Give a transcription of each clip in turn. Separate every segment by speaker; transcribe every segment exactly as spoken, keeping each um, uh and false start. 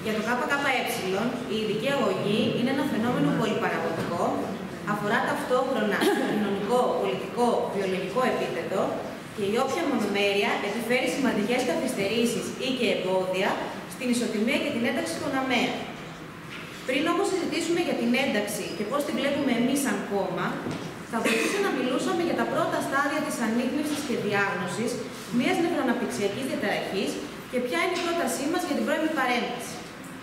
Speaker 1: Για το ΚΚΕ, η ειδική αγωγή είναι ένα φαινόμενο πολυπαραγωγικό, αφορά ταυτόχρονα στο κοινωνικό, πολιτικό, βιολογικό επίπεδο και η όποια μονομέρεια επιφέρει σημαντικές καθυστερήσεις ή και εμπόδια στην ισοτιμία και την ένταξη των ΑΜΕΑ. Πριν όμως συζητήσουμε για την ένταξη και πώς την βλέπουμε εμείς σαν κόμμα, θα βοηθούσε να μιλούσαμε για τα πρώτα στάδια της ανίκνευσης και διάγνωσης μιας νευροαναπτυξιακής διαταραχής και ποια είναι η πρότασή μας για την πρώιμη παρέμβαση.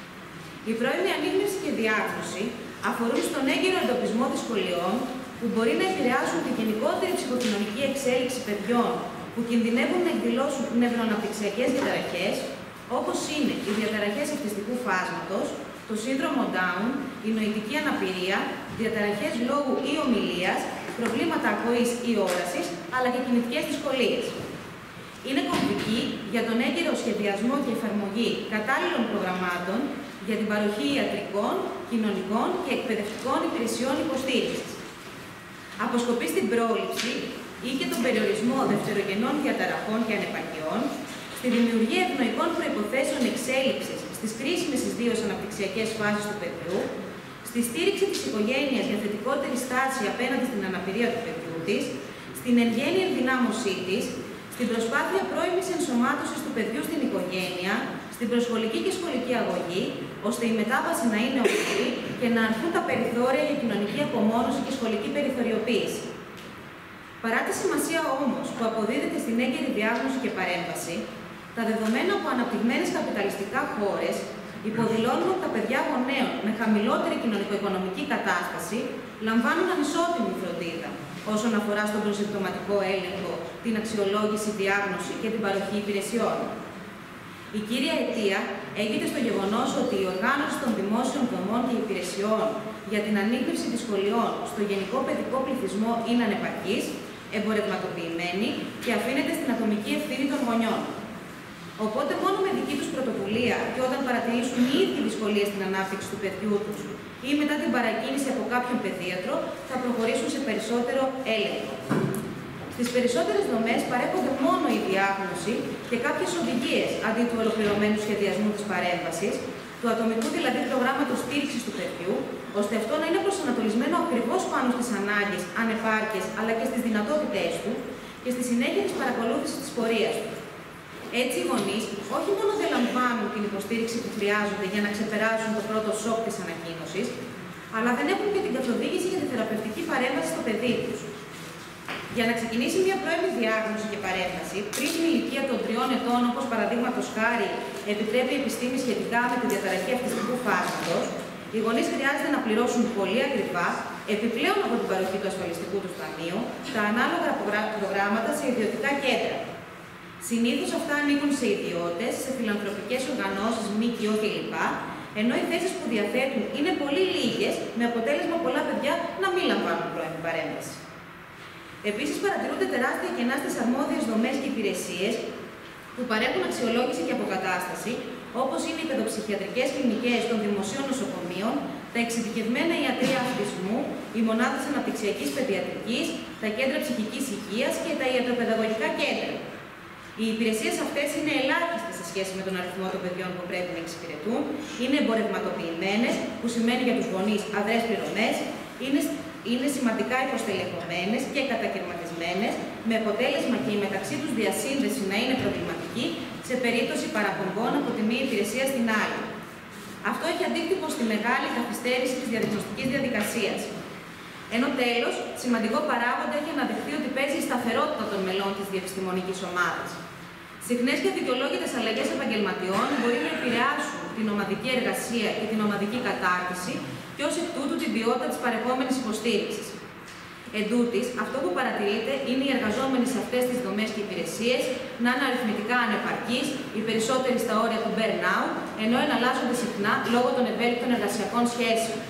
Speaker 1: Η πρώιμη ανίκνευση και διάγνωση αφορούν στον έγκαιρο εντοπισμό δυσκολιών που μπορεί να επηρεάσουν τη γενικότερη ψυχοκοινωνική εξέλιξη παιδιών που κινδυνεύουν να εκδηλώσουν νευροαναπτυξιακές διαταραχές, όπως είναι οι διαταραχές αυτιστικού φάσματος, το σύνδρομο Down, η νοητική αναπηρία, διαταραχές λόγου ή ομιλίας, προβλήματα ακοής ή όρασης, αλλά και κινητικές δυσκολίες. Είναι κομβική για τον έγκαιρο σχεδιασμό και εφαρμογή κατάλληλων προγραμμάτων για την παροχή ιατρικών, κοινωνικών και εκπαιδευτικών υπηρεσιών υποστήριξης. Αποσκοπεί στην πρόληψη ή και τον περιορισμό δευτερογενών διαταραχών και ανεπαρκειών, στη δημιουργία ευνοϊκών προϋποθέσεων εξέλιξης στις κρίσιμες ιδίως αναπτυξιακές φάσεις του παιδιού, στη στήριξη της οικογένειας για θετικότερη στάση απέναντι στην αναπηρία του παιδιού της, στην εν γέννη ενδυνάμωσή της, στην προσπάθεια πρώιμης ενσωμάτωσης του παιδιού στην οικογένεια, στην προσχολική και σχολική αγωγή, ώστε η μετάβαση να είναι ορθή και να αρθούν τα περιθώρια για κοινωνική απομόνωση και σχολική περιθωριοποίηση. Παρά τη σημασία όμως που αποδίδεται στην έγκαιρη διάγνωση και παρέμβαση, τα δεδομένα από αναπτυγμένες καπιταλιστικά χώρες υποδηλώνουν ότι τα παιδιά γονέων με χαμηλότερη κοινωνικο-οικονομική κατάσταση λαμβάνουν ανισότιμη φροντίδα όσον αφορά στον προσυμπτωματικό έλεγχο, την αξιολόγηση, διάγνωση και την παροχή υπηρεσιών. Η κύρια αιτία έγκυται στο γεγονός ότι η οργάνωση των δημόσιων δομών και υπηρεσιών για την ανίκνευση δυσκολιών στο γενικό παιδικό πληθυσμό είναι ανεπαρκής, εμπορευματοποιημένη και αφήνεται στην ατομική ευθύνη των γονιών. Οπότε, μόνο με δική τους πρωτοβουλία και όταν παρατηρήσουν οι ίδιοι δυσκολίες στην ανάπτυξη του παιδιού τους ή μετά την παρακίνηση από κάποιον παιδίατρο, θα προχωρήσουν σε περισσότερο έλεγχο. Στις περισσότερες δομές παρέχονται μόνο η διάγνωση και κάποιες οδηγίες αντί του ολοκληρωμένου σχεδιασμού της παρέμβασης, του ατομικού δηλαδή προγράμματος στήριξης του παιδιού, ώστε αυτό να είναι προσανατολισμένο ακριβώς πάνω στις ανάγκες, ανεπάρκειες αλλά και στις δυνατότητές του και στη συνέχεια της παρακολούθησης της πορείας του. Έτσι, οι γονείς όχι μόνο δεν λαμβάνουν την υποστήριξη που χρειάζονται για να ξεπεράσουν το πρώτο σοκ της ανακοίνωσης, αλλά δεν έχουν και την καθοδήγηση για τη θεραπευτική παρέμβαση στο παιδί τους. Για να ξεκινήσει μια πρώιμη διάγνωση και παρέμβαση πριν την ηλικία των τριών ετών, όπως παραδείγματος χάρη επιτρέπει η επιστήμη σχετικά με τη διαταραχή αυτιστικού φάσματος, οι γονείς χρειάζεται να πληρώσουν πολύ ακριβά, επιπλέον από την παροχή του ασφαλιστικού του ταμείου, τα ανάλογα προγράμματα σε ιδιωτικά κέντρα. Συνήθως αυτά ανήκουν σε ιδιώτες, σε φιλανθρωπικές οργανώσεις, ΜΚΟ κλπ. Ενώ οι θέσεις που διαθέτουν είναι πολύ λίγες, με αποτέλεσμα πολλά παιδιά να μην λαμβάνουν πρώιμη παρέμβαση. Επίσης, παρατηρούνται τεράστια κενά στις αρμόδιες δομές και υπηρεσίες που παρέχουν αξιολόγηση και αποκατάσταση, όπως είναι οι παιδοψυχιατρικές κλινικές των δημοσίων νοσοκομείων, τα εξειδικευμένα ιατρεία αυτισμού, οι μονάδες αναπτυξιακής παιδιατρικής, τα κέντρα ψυχικής υγείας και τα ιατροπαιδαγωγικά κέντρα. Οι υπηρεσίες αυτές είναι ελάχιστες σε σχέση με τον αριθμό των παιδιών που πρέπει να εξυπηρετούν, είναι εμπορευματοποιημένες, που σημαίνει για τους γονείς αδρές πληρωμές, είναι, είναι σημαντικά υποστελεχωμένες και κατακαιρματισμένες, με αποτέλεσμα και η μεταξύ τους διασύνδεση να είναι προβληματική σε περίπτωση παραπομπών από τη μία υπηρεσία στην άλλη. Αυτό έχει αντίκτυπο στη μεγάλη καθυστέρηση της διαγνωστικής διαδικασίας. Ενώ τέλος, σημαντικό παράγοντα έχει αναδειχθεί ότι παίζει η σταθερότητα των μελών της διεπιστημονικής ομάδας. Συχνές και αδικαιολόγητες αλλαγές επαγγελματιών μπορεί να επηρεάσουν την ομαδική εργασία και την ομαδική κατάρτιση και ως εκ τούτου την ποιότητα της παρεχόμενης υποστήριξης. Εν τούτης, αυτό που παρατηρείται είναι οι εργαζόμενοι σε αυτές τις δομές και υπηρεσίες να είναι αριθμητικά ανεπαρκείς, οι περισσότεροι στα όρια του burnout, ενώ εναλλάσσονται συχνά λόγω των ευέλικτων εργασιακών σχέσεων.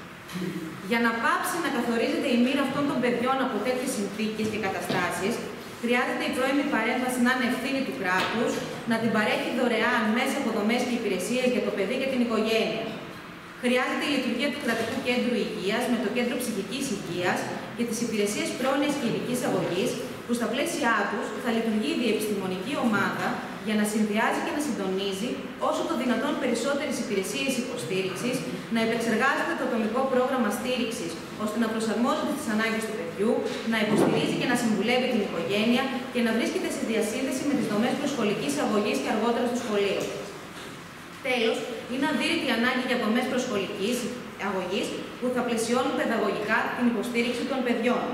Speaker 1: Για να πάψει να καθορίζεται η μοίρα αυτών των παιδιών από τέτοιες συνθήκες και καταστάσεις, χρειάζεται η πρώιμη παρέμβαση να είναι ευθύνη του κράτους, να την παρέχει δωρεάν μέσα από δομές και υπηρεσίες για το παιδί και την οικογένεια. Χρειάζεται η λειτουργία του κρατικού κέντρου υγείας με το κέντρο ψυχικής υγείας και τις υπηρεσίες πρόνοιας και ειδικής αγωγής, που στα πλαίσια τους θα λειτουργεί η διεπιστημονική ομάδα για να συνδυάζει και να συντονίζει όσο το δυνατόν περισσότερες υπηρεσίες υποστήριξης, να επεξεργάζεται το ατομικό πρόγραμμα στήριξης ώστε να προσαρμόζεται στις ανάγκες του παιδιού, να υποστηρίζει και να συμβουλεύει την οικογένεια και να βρίσκεται σε διασύνδεση με τις δομές προσχολικής αγωγής και αργότερα στο σχολείο. Τέλος, είναι αδύρυτη ανάγκη για δομές προσχολικής αγωγής που θα πλαισιώνουν παιδαγωγικά την υποστήριξη των παιδιών.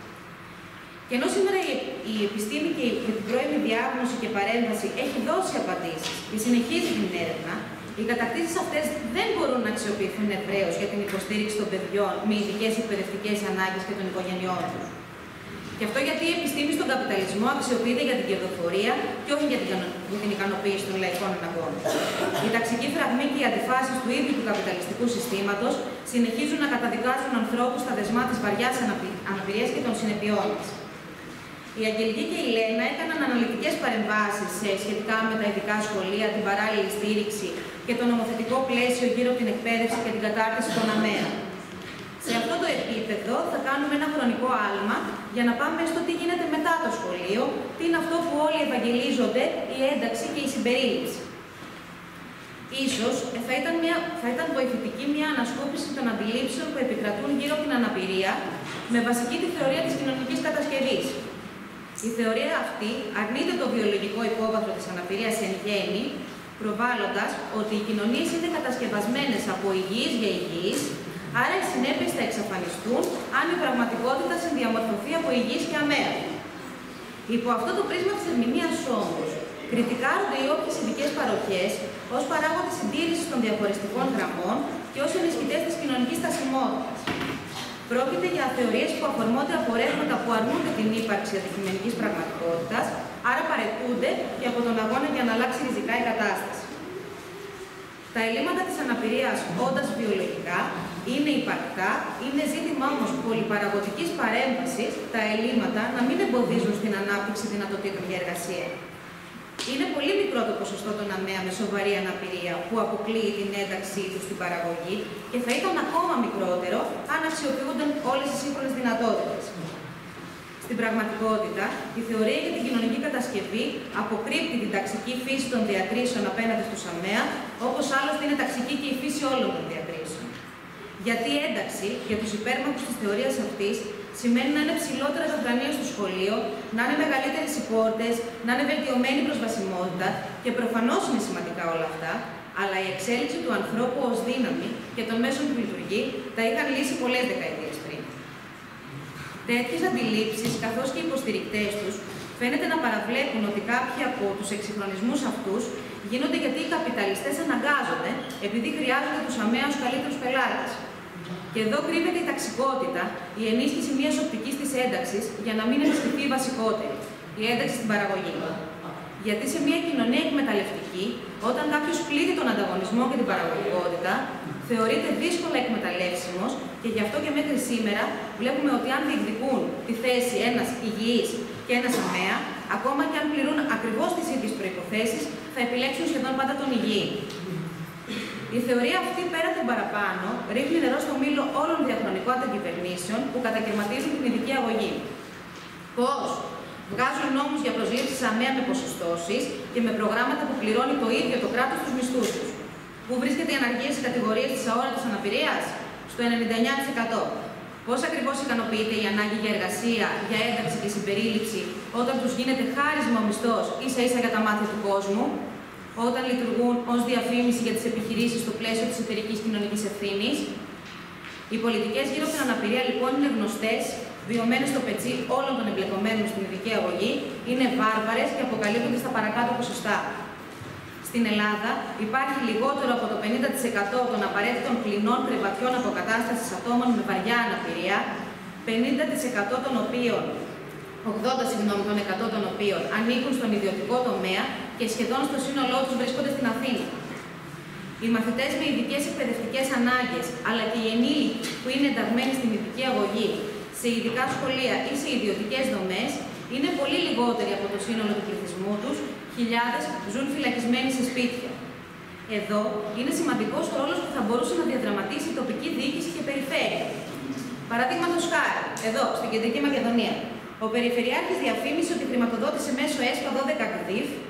Speaker 1: Και ενώ σήμερα η επιστήμη και η πρώιμη διάγνωση και παρέμβαση έχει δώσει απαντήσεις και συνεχίζει την έρευνα, οι κατακτήσεις αυτές δεν μπορούν να αξιοποιηθούν ευρέως για την υποστήριξη των παιδιών με ειδικές εκπαιδευτικές ανάγκες και των οικογενειών τους. Και αυτό γιατί η επιστήμη στον καπιταλισμό αξιοποιείται για την κερδοφορία και όχι για την ικανοποίηση των λαϊκών αναγκών. Οι ταξικοί φραγμοί και οι αντιφάσεις του ίδιου του καπιταλιστικού συστήματος συνεχίζουν να καταδικάζουν ανθρώπους στα δεσμά της βαριάς αναπηρίας και των συνεπειών της. Η Αγγελική και η Λένα έκαναν αναλυτικές παρεμβάσεις σχετικά με τα ειδικά σχολεία, την παράλληλη στήριξη και το νομοθετικό πλαίσιο γύρω από την εκπαίδευση και την κατάρτιση των ΑΜΕΑ. Σε αυτό το επίπεδο θα κάνουμε ένα χρονικό άλμα για να πάμε στο τι γίνεται μετά το σχολείο, τι είναι αυτό που όλοι ευαγγελίζονται, η ένταξη και η συμπερίληψη. Ίσως θα ήταν, μια, θα ήταν βοηθητική μια ανασκόπηση των αντιλήψεων που επικρατούν γύρω από την αναπηρία με βασική τη θεωρία της κοινωνικής κατασκευής. Η θεωρία αυτή αρνείται το βιολογικό υπόβαθρο της αναπηρίας εν γέννη, προβάλλοντας ότι οι κοινωνίες είναι κατασκευασμένες από υγιείς για υγιείς, άρα οι συνέπειες θα εξαφανιστούν αν η πραγματικότητα συνδιαμορφωθεί από υγιείς και αμαία. Υπό αυτό το πρίσμα της ερμηνείας όμως, κριτικάρονται οι όποιες ειδικές παροχές ως παράγοντες συντήρησης των διαχωριστικών γραμμών και ως ενισχυτές της κοινωνικής στασιμότητας. Πρόκειται για θεωρίες που αφορμόνται από ρεύματα που αρνούνται την ύπαρξη αντικειμενικής πραγματικότητας, άρα παρετούνται και από τον αγώνα για να αλλάξει ριζικά η κατάσταση. Τα ελλείμματα της αναπηρίας, όντας βιολογικά, είναι υπαρκτά, είναι ζήτημα όμως πολυπαραγωγικής παρέμβασης τα ελλείμματα να μην εμποδίζουν στην ανάπτυξη δυνατοτήτων για εργασία. Είναι πολύ μικρό το ποσοστό των ΑΜΕΑ με σοβαρή αναπηρία που αποκλείει την ένταξή του στην παραγωγή και θα ήταν ακόμα μικρότερο αν αξιοποιούνταν όλες οι σύγχρονες δυνατότητες. Στην πραγματικότητα, η θεωρία για την κοινωνική κατασκευή αποκρύπτει την ταξική φύση των διακρίσεων απέναντι στους ΑΜΕΑ, όπως άλλωστε είναι ταξική και η φύση όλων των διακρίσεων. Γιατί η ένταξη για τους υπέρμαχους της θεωρίας αυτής σημαίνει να είναι ψηλότερα τα ουρανία στο σχολείο, να είναι μεγαλύτερες οι πόρτες, να είναι βελτιωμένη η προσβασιμότητα και προφανώς είναι σημαντικά όλα αυτά, αλλά η εξέλιξη του ανθρώπου ως δύναμη και των μέσων που λειτουργεί τα είχαν λύσει πολλές δεκαετίες πριν. Τέτοιες αντιλήψεις, καθώς και οι υποστηρικτές τους, φαίνεται να παραβλέπουν ότι κάποιοι από τους εξυγχρονισμούς αυτούς γίνονται γιατί οι καπιταλιστές αναγκάζονται επειδή χρειάζονται τους ΑΜΕΑ ως καλύτερους πελάτες. Και εδώ κρύβεται η ταξικότητα, η ενίσχυση μιας οπτικής της ένταξης για να μην ενισχυθεί η βασικότερη, η ένταξη στην παραγωγή. Γιατί σε μια κοινωνία εκμεταλλευτική, όταν κάποιος πλήττει τον ανταγωνισμό και την παραγωγικότητα, θεωρείται δύσκολα εκμεταλλεύσιμος και γι' αυτό και μέχρι σήμερα βλέπουμε ότι αν διεκδικούν τη θέση ένας υγιής και ένας ΑΜΕΑ, ακόμα και αν πληρούν ακριβώς τις ίδιες προϋποθέσεις, θα επιλέξουν σχεδόν πάντα τον υγιή. Η θεωρία αυτή πέρα των παραπάνω ρίχνει νερό στο μήλο όλων των διαχρονικών αντακυβερνήσεων που κατακαιρματίζουν την ειδική αγωγή. Πώς? Βγάζουν νόμους για προσλήψεις ΑΜΕΑ με ποσοστώσεις και με προγράμματα που πληρώνει το ίδιο το κράτος στους μισθούς τους. Πού βρίσκεται η αναργία στις κατηγορίες της αόρατης αναπηρίας? Στο ενενήντα εννέα τοις εκατό. Πώς ακριβώς ικανοποιείται η ανάγκη για εργασία, για ένταξη και συμπερίληψη όταν τους γίνεται χάρισμα ο μισθός ίσα ίσα για τα μάτια του κόσμου, όταν λειτουργούν ως διαφήμιση για τις επιχειρήσεις στο πλαίσιο της εταιρικής κοινωνικής ευθύνης? Οι πολιτικές γύρω από την αναπηρία λοιπόν είναι γνωστές, βιωμένες στο πετσί όλων των εμπλεκομένων στην ειδική αγωγή, είναι βάρβαρες και αποκαλύπτονται στα παρακάτω ποσοστά. Στην Ελλάδα υπάρχει λιγότερο από το πενήντα τοις εκατό των απαραίτητων κλινών κρεβατιών αποκατάστασης ατόμων με βαριά αναπηρία, πενήντα τοις εκατό των οποίων, ογδόντα τοις εκατό των εκατό των οποίων ανήκουν στον ιδιωτικό τομέα και σχεδόν στο σύνολό τους βρίσκονται στην Αθήνα. Οι μαθητές με ειδικές εκπαιδευτικές ανάγκες, αλλά και οι ενήλικοι που είναι ενταγμένοι στην ειδική αγωγή, σε ειδικά σχολεία ή σε ιδιωτικές δομές, είναι πολύ λιγότεροι από το σύνολο του πληθυσμού τους, χιλιάδες ζουν φυλακισμένοι σε σπίτια. Εδώ είναι σημαντικός ο ρόλος που θα μπορούσε να διαδραματίσει η τοπική διοίκηση και περιφέρεια. Παραδείγματος χάρη, εδώ, στην Κεντρική Μακεδονία, ο Περιφερειάρχης διαφήμισε ότι χρηματοδότησε μέσω ΕΣΠΑ δώδεκα ΚΔΙΦ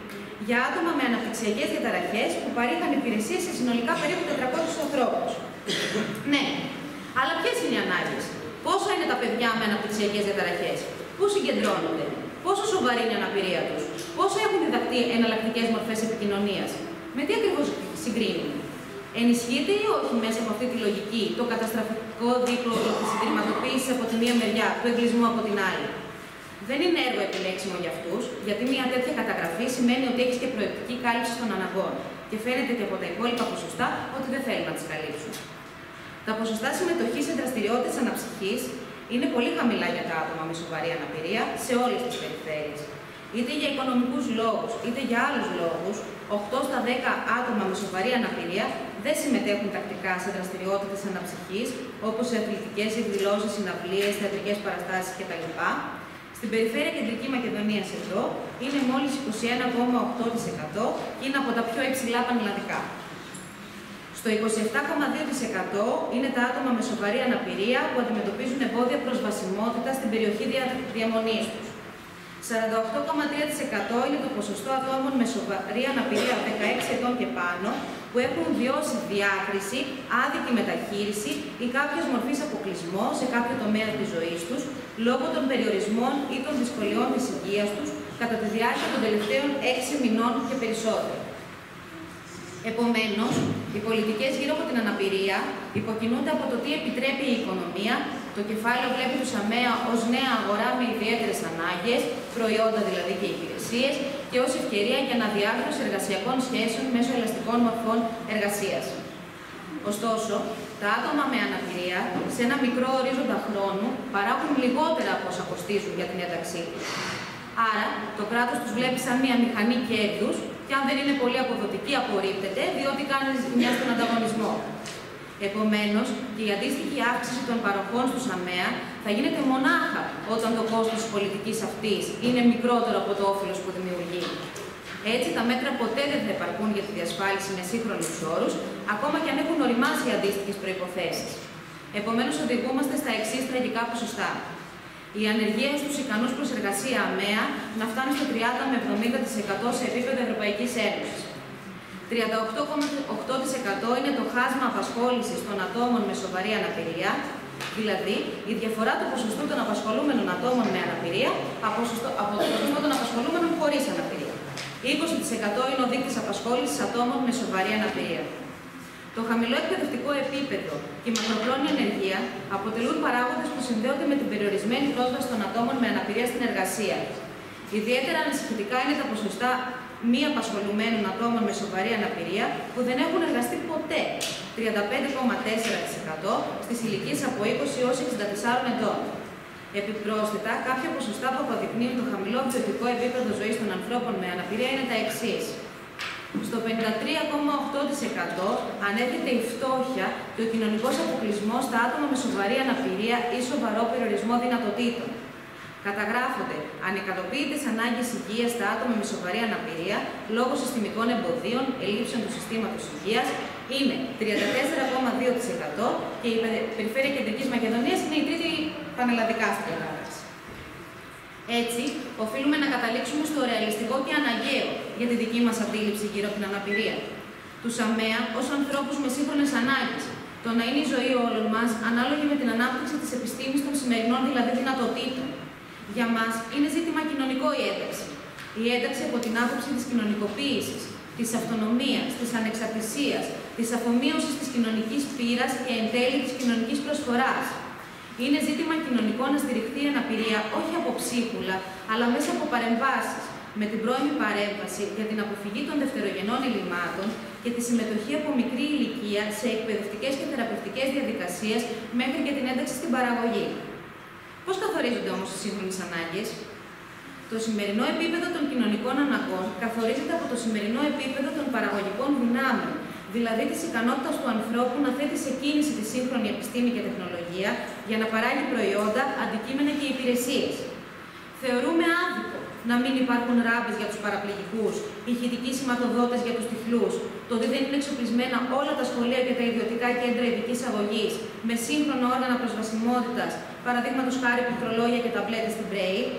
Speaker 1: για άτομα με αναπτυξιακές διαταραχές που παρήχαν υπηρεσίες σε συνολικά περίπου τετρακόσιους ανθρώπους. Ναι, αλλά ποιες είναι οι ανάγκες? Πόσα είναι τα παιδιά με αναπτυξιακές διαταραχές? Πού συγκεντρώνονται? Πόσο σοβαρή είναι η αναπηρία τους? Πόσα έχουν διδαχτεί εναλλακτικές μορφές επικοινωνίας? Με τι ακριβώς συγκρίνουν? Ενισχύεται ή όχι μέσα από αυτή τη λογική το καταστροφικό δίπλο της ιδρυματοποίησης από τη μία μεριά, του εγκλισμού από την άλλη? Δεν είναι έργο επιλέξιμο για αυτούς, γιατί μια τέτοια καταγραφή σημαίνει ότι έχεις και προεπτική κάλυψη των αναγκών και φαίνεται και από τα υπόλοιπα ποσοστά ότι δεν θέλουν να τις καλύψουν. Τα ποσοστά συμμετοχής σε δραστηριότητες αναψυχής είναι πολύ χαμηλά για τα άτομα με σοβαρή αναπηρία σε όλες τις περιφέρειες. Είτε για οικονομικούς λόγους, είτε για άλλους λόγους, οκτώ στα δέκα άτομα με σοβαρή αναπηρία δεν συμμετέχουν τακτικά σε δραστηριότητες αναψυχής, όπως σε αθλητικές εκδηλώσεις, συναυλίες, θεατρικές παραστάσεις κτλ. Στην περιφέρεια Κεντρική Μακεδονίας εδώ είναι μόλις είκοσι ένα κόμμα οκτώ τοις εκατό και είναι από τα πιο υψηλά πανελλαδικά. Στο είκοσι επτά κόμμα δύο τοις εκατό είναι τα άτομα με σοβαρή αναπηρία που αντιμετωπίζουν εμπόδια προσβασιμότητα στην περιοχή διαμονής τους. σαράντα οκτώ κόμμα τρία τοις εκατό είναι το ποσοστό ατόμων με σοβαρή αναπηρία δεκαέξι ετών και πάνω που έχουν βιώσει διάκριση, άδικη μεταχείριση ή κάποιας μορφής αποκλεισμό σε κάποιο τομέα της ζωής τους λόγω των περιορισμών ή των δυσκολιών της υγείας τους κατά τη διάρκεια των τελευταίων έξι μηνών και περισσότερο. Επομένως, οι πολιτικές γύρω από την αναπηρία υποκινούνται από το τι επιτρέπει η οικονομία. Το κεφάλαιο βλέπει τους ΑΜΕΑ ως νέα αγορά με ιδιαίτερες ανάγκες, προϊόντα δηλαδή και υπηρεσίες, και ως ευκαιρία για αναδιάρθρωση εργασιακών σχέσεων μέσω ελαστικών μορφών εργασίας. Ωστόσο, τα άτομα με αναπηρία σε ένα μικρό ορίζοντα χρόνου παράγουν λιγότερα από όσα κοστίζουν για την ένταξή τους. Άρα, το κράτος τους βλέπει σαν μια μηχανή κέρδους και αν δεν είναι πολύ αποδοτική απορρίπτεται, διότι κάνει ζημιά στον ανταγωνισμό. Επομένως, και η αντίστοιχη αύξηση των παροχών στους ΑΜΕΑ θα γίνεται μονάχα όταν το κόστος της πολιτικής αυτής είναι μικρότερο από το όφελος που δημιουργεί. Έτσι, τα μέτρα ποτέ δεν θα επαρκούν για τη διασφάλιση με σύγχρονους όρους, ακόμα και αν έχουν οριμάσει οι αντίστοιχες προϋποθέσεις. Επομένως, οδηγούμαστε στα εξής τραγικά ποσοστά. Η ανεργία στους ικανούς προς εργασία ΑΜΕΑ να φτάνει στο τριάντα με εβδομήντα τοις εκατό σε επίπεδο Ευρωπαϊκής Ένωσης. τριάντα οκτώ κόμμα οκτώ τοις εκατό είναι το χάσμα απασχόλησης των ατόμων με σοβαρή αναπηρία, δηλαδή η διαφορά του ποσοστού των απασχολούμενων ατόμων με αναπηρία από το ποσοστό των απασχολούμενων χωρίς αναπηρία. είκοσι τοις εκατό είναι ο δείκτης απασχόλησης ατόμων με σοβαρή αναπηρία. Το χαμηλό εκπαιδευτικό επίπεδο και η μακροχρόνια ανεργία αποτελούν παράγοντες που συνδέονται με την περιορισμένη πρόσβαση των ατόμων με αναπηρία στην εργασία. Ιδιαίτερα ανησυχητικά είναι τα ποσοστά μη απασχολουμένων ατόμων με σοβαρή αναπηρία που δεν έχουν εργαστεί ποτέ, τριάντα πέντε κόμμα τέσσερα τοις εκατό στις ηλικίες από είκοσι έως εξήντα τεσσάρων ετών. Επιπρόσθετα, κάποια ποσοστά που αποδεικνύουν το χαμηλό βιωτικό επίπεδο ζωής των ανθρώπων με αναπηρία είναι τα εξής. Στο πενήντα τρία κόμμα οκτώ τοις εκατό ανέρχεται η φτώχεια και ο κοινωνικός αποκλεισμός στα άτομα με σοβαρή αναπηρία ή σοβαρό περιορισμό δυνατοτήτων. Καταγράφονται ανικατοποίητες ανάγκες υγείας στα άτομα με σοβαρή αναπηρία λόγω συστημικών εμποδίων, ελλείψεων του συστήματος υγείας είναι τριάντα τέσσερα κόμμα δύο τοις εκατό και η περιφέρεια Κεντρικής Μακεδονίας είναι η τρίτη πανελλαδικά στην κατάταξη. Έτσι, οφείλουμε να καταλήξουμε στο ρεαλιστικό και αναγκαίο για τη δική μας αντίληψη γύρω από την αναπηρία. Τους ΑΜΕΑ ως ανθρώπους με σύγχρονες ανάγκες, το να είναι η ζωή όλων μας ανάλογη με την ανάπτυξη της επιστήμης των σημερινών δηλαδή δυνατοτήτων. Για μας είναι ζήτημα κοινωνικό η ένταξη. Η ένταξη από την άποψη της κοινωνικοποίησης, της αυτονομίας, της ανεξαρτησίας, της αφομοίωσης της κοινωνικής πείρας και εν τέλει της κοινωνικής προσφοράς. Είναι ζήτημα κοινωνικό να στηριχθεί η αναπηρία όχι από ψίχουλα, αλλά μέσα από παρεμβάσεις, με την πρώιμη παρέμβαση για την αποφυγή των δευτερογενών ελλημάτων και τη συμμετοχή από μικρή ηλικία σε εκπαιδευτικές και θεραπευτικές διαδικασίες μέχρι και την ένταξη στην παραγωγή. Πώς καθορίζονται όμως οι σύγχρονες ανάγκες? Το σημερινό επίπεδο των κοινωνικών αναγκών καθορίζεται από το σημερινό επίπεδο των παραγωγικών δυνάμεων, δηλαδή της ικανότητας του ανθρώπου να θέτει σε κίνηση τη σύγχρονη επιστήμη και τεχνολογία για να παράγει προϊόντα, αντικείμενα και υπηρεσίες. Θεωρούμε άδικο να μην υπάρχουν ράμπες για τους παραπληγικούς, ηχητικοί σηματοδότες για τους τυφλούς, το ότι δεν είναι εξοπλισμένα όλα τα σχολεία και τα ιδιωτικά κέντρα ειδικής αγωγής με σύγχρονο όργανα προσβασιμότητας, παραδείγματος χάρη πληκτρολόγια και ταμπλέτες στην Braille,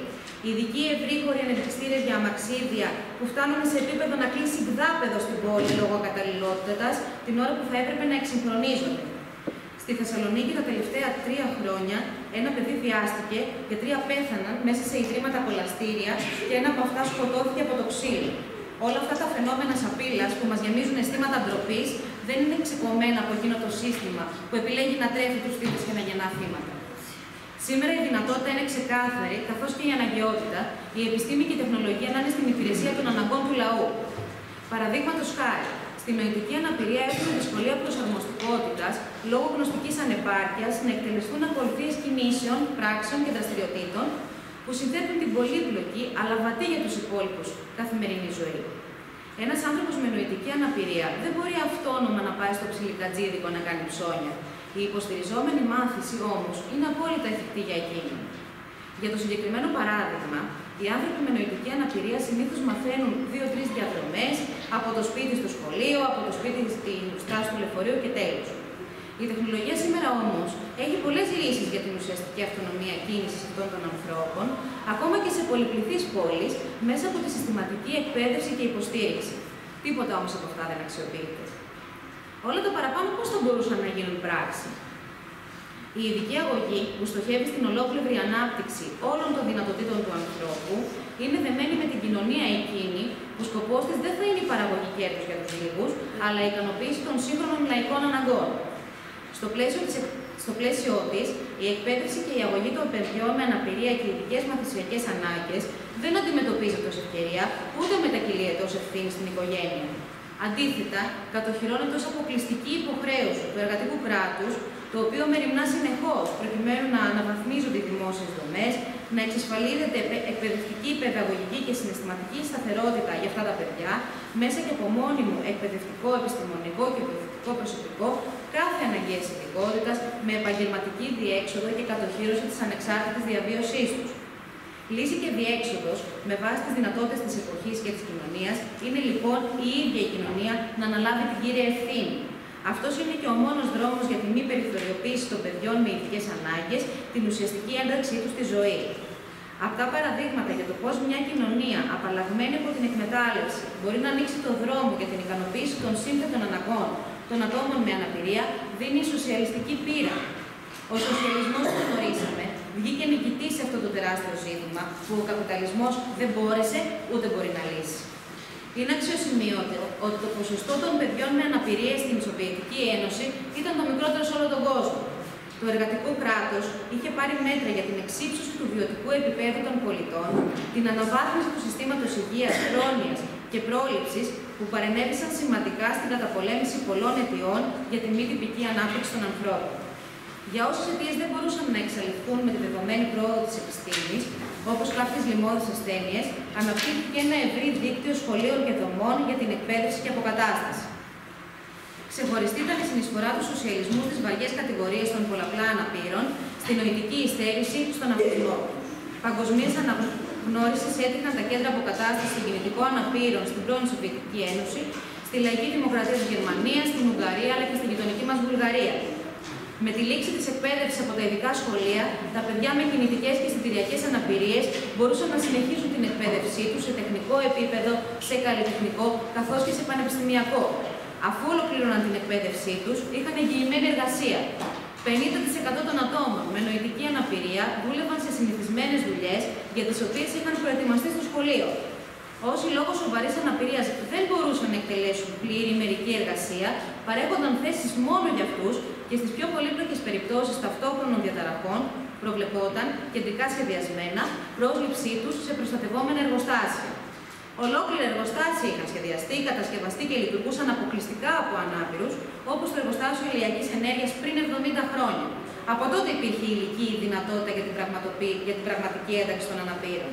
Speaker 1: ειδικοί ευρύχωροι ανεπιστήρες για αμαξίδια που φτάνουν σε επίπεδο να κλείσει γδάπεδο στην πόλη λόγω ακαταλληλότητας την ώρα που θα έπρεπε να εξυγχρονίζονται. Στη Θεσσαλονίκη τα τελευταία τρία χρόνια ένα παιδί βιάστηκε και τρία πέθαναν μέσα σε ιδρύματα κολαστήρια και ένα από αυτά σκοτώθηκε από το ξύλο. Όλα αυτά τα φαινόμενα σαπίλας που μας γεμίζουν αισθήματα ντροπής δεν είναι ξεκομμένα από εκείνο το σύστημα που επιλέγει να τρέφει τους θύτες και να γεννά θύματα. Σήμερα η δυνατότητα είναι ξεκάθαρη, καθώς και η αναγκαιότητα, η επιστήμη και η τεχνολογία να είναι στην υπηρεσία των αναγκών του λαού. Παραδείγματος χάρη, στη νοητική αναπηρία έχουμε δυσκολία προσαρμοστικότητας λόγω γνωστικής ανεπάρκειας να εκτελεστούν ακολουθίες κινήσεων, πράξεων και δραστηριοτήτων που συνθέτουν την πολύπλοκη αλλά βατή για τους υπόλοιπους καθημερινή ζωή. Ένας άνθρωπος με νοητική αναπηρία δεν μπορεί αυτόνομα να πάει στο ψιλικατζίδικο να κάνει ψώνια. Η υποστηριζόμενη μάθηση όμως είναι απόλυτα εφικτή για εκείνη. Για το συγκεκριμένο παράδειγμα, οι άνθρωποι με νοητική αναπηρία συνήθως μαθαίνουν δύο-τρεις διαδρομές από το σπίτι στο σχολείο, από το σπίτι στην στάση του λεωφορείου και τέλος. Η τεχνολογία σήμερα όμως έχει πολλές λύσεις για την ουσιαστική αυτονομία κίνησης αυτών των ανθρώπων, ακόμα και σε πολυπληθείς πόλεις, μέσα από τη συστηματική εκπαίδευση και υποστήριξη. Τίποτα όμως από αυτά δεν αξιοποιείται. Όλα τα παραπάνω πώς θα μπορούσαν να γίνουν πράξη. Η ειδική αγωγή που στοχεύει στην ολόκληρη ανάπτυξη όλων των δυνατοτήτων του ανθρώπου είναι δεμένη με την κοινωνία εκείνη που σκοπός της δεν θα είναι η παραγωγή κέρδους για τους λίγους, αλλά η ικανοποίηση των σύγχρονων λαϊκών αναγκών. Στο πλαίσιο της, στο πλαίσιο της, η εκπαίδευση και η αγωγή των παιδιών με αναπηρία και ειδικές μαθησιακές ανάγκες δεν αντιμετωπίζεται ως ευκαιρία, ούτε μετακυλίεται ως ευθύνη στην οικογένεια. Αντίθετα, κατοχυρώνεται ως αποκλειστική υποχρέωση του εργατικού κράτους, το οποίο μεριμνά συνεχώς προκειμένου να αναβαθμίζονται οι δημόσιες δομές, να εξασφαλίζεται εκπαιδευτική, παιδαγωγική και συναισθηματική σταθερότητα για αυτά τα παιδιά, μέσα και από μόνιμο εκπαιδευτικό, επιστημονικό και εκπαιδευτικό προσωπικό κάθε αναγκαίας ειδικότητας, με επαγγελματική διέξοδο και κατοχύρωση της ανεξάρτητης διαβίωσής τους. Λύση και διέξοδος, με βάση τις δυνατότητες της εποχής και της κοινωνίας, είναι λοιπόν η ίδια η κοινωνία να αναλάβει την κύρια ευθύνη. Αυτός είναι και ο μόνος δρόμος για τη μη περιθωριοποίηση των παιδιών με ειδικές ανάγκες, την ουσιαστική ένταξή τους στη ζωή. Αυτά παραδείγματα για το πώς μια κοινωνία απαλλαγμένη από την εκμετάλλευση μπορεί να ανοίξει το δρόμο για την ικανοποίηση των σύνθετων αναγκών των ατόμων με αναπηρία δίνει η σοσιαλιστική πείρα. Ο σοσιαλισμός που γνωρίσαμε βγήκε νικητής σε αυτό το τεράστιο ζήτημα που ο καπιταλισμός δεν μπόρεσε ούτε μπορεί να λύσει. Είναι αξιοσημείωτο ότι το ποσοστό των παιδιών με αναπηρία στην Σοβιετική Ένωση ήταν το μικρότερο σε όλο τον κόσμο. Το εργατικό κράτος είχε πάρει μέτρα για την εξύψωση του βιωτικού επίπεδου των πολιτών, την αναβάθμιση του συστήματος υγείας, πρόνοιας και πρόληψης που παρενέβησαν σημαντικά στην καταπολέμηση πολλών αιτιών για τη μη τυπική ανάπτυξη των ανθρώπων. Για όσες αιτίες δεν μπορούσαν να εξαλειφθούν με τη δεδομένη πρόοδο της επιστήμης, όπως κάποιες λοιμώδεις ασθένειες, αναπτύχθηκε ένα ευρύ δίκτυο σχολείων και δομών για την εκπαίδευση και αποκατάσταση. Ξεχωριστή ήταν η συνεισφορά του σοσιαλισμού στις βαριές κατηγορίες των πολλαπλά αναπήρων, στην νοητική υστέρηση, στον αυτισμό. Παγκοσμίες αναγνώρισης έτυχαν τα κέντρα αποκατάστασης των κινητικών αναπήρων στην πρώην Σοβιετική Ένωση, στη Λαϊκή Δημοκρατία της Γερμανίας, στην Ουγγαρία αλλά και στη γειτονική μας Βουλγαρία. Με τη λήξη της εκπαίδευσης από τα ειδικά σχολεία, τα παιδιά με κινητικές και αισθητηριακές αναπηρίες μπορούσαν να συνεχίσουν την εκπαίδευσή τους σε τεχνικό επίπεδο, σε καλλιτεχνικό καθώς και σε πανεπιστημιακό. Αφού ολοκλήρωναν την εκπαίδευσή τους, είχαν εγγυημένη εργασία. πενήντα τοις εκατό των ατόμων με νοητική αναπηρία δούλευαν σε συνηθισμένες δουλειές για τις οποίες είχαν προετοιμαστεί στο σχολείο. Όσοι λόγω σοβαρής αναπηρίας δεν μπορούσαν να εκτελέσουν πλήρη μερική εργασία, παρέχονταν θέσεις μόνο για αυτούς και στις πιο πολύπλοκες περιπτώσεις ταυτόχρονων διαταραχών προβλεπόταν, κεντρικά σχεδιασμένα, πρόσληψή τους σε προστατευόμενα εργοστάσια. Ολόκληρα εργοστάσια είχαν σχεδιαστεί, κατασκευαστεί και λειτουργούσαν αποκλειστικά από ανάπηρους, όπως το εργοστάσιο ηλιακής ενέργειας πριν εβδομήντα χρόνια. Από τότε υπήρχε υλική δυνατότητα για την, για την πραγματική ένταξη των αναπήρων.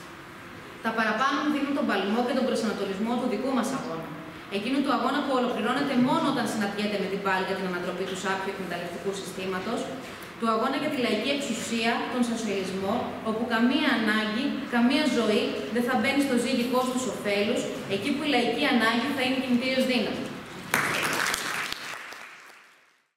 Speaker 1: Τα παραπάνω δίνουν τον παλμό και τον προσανατολισμό του δικού μας αγώνα. Εκείνου του αγώνα που ολοκληρώνεται μόνο όταν συναντιέται με την πάλη για την ανατροπή του σάπιου εκμεταλλευτικού συστήματος, του αγώνα για τη λαϊκή εξουσία, τον σοσιαλισμό, όπου καμία ανάγκη, καμία ζωή δεν θα μπαίνει στο ζύγι κόστους ωφέλους, εκεί που η λαϊκή ανάγκη θα είναι κινητήριος δύναμη.